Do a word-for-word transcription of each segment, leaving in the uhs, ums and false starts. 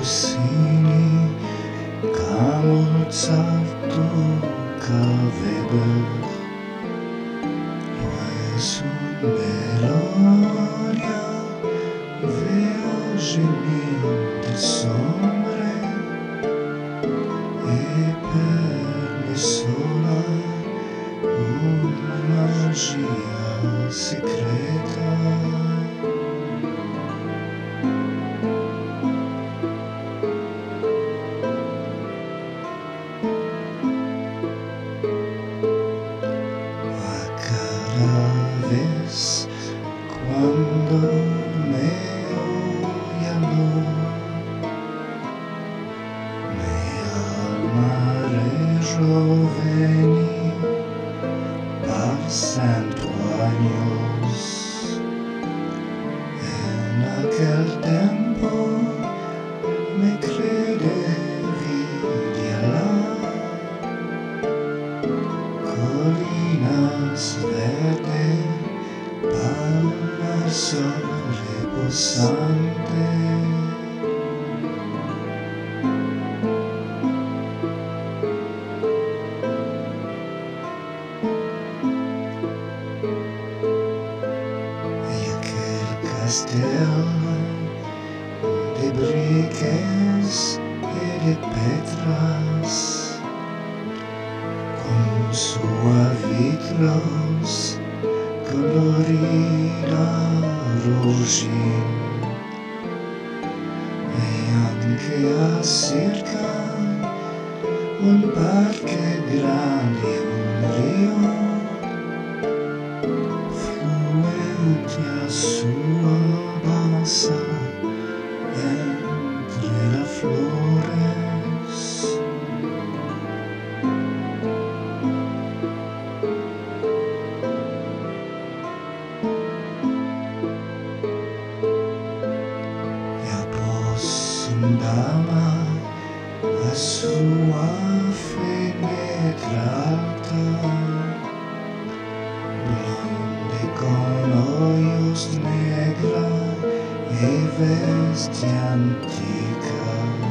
Rossini, ca Mozarto, ca Weber. No es un melodia, veo gemir des hombre, e per me sola una magia secreta. Vez cuando me llamo, mi alma rejuvení par cento años. En aquel tiempo me credevi di allá, colinas verdes, al sol reposante. Y aquel castel de briques y de petras, con suavitros colorida rugin, e anche a circa un parque grande, un rio fluente a sua bassa entre las flores. Andava a sua finestra alta, blonde con ojos negra e veste antica.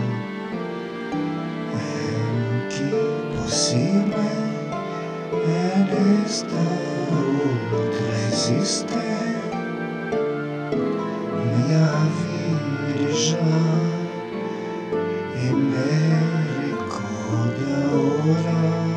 ¿En qué posible en esta otra existe? Minha vida já e me recorda ora.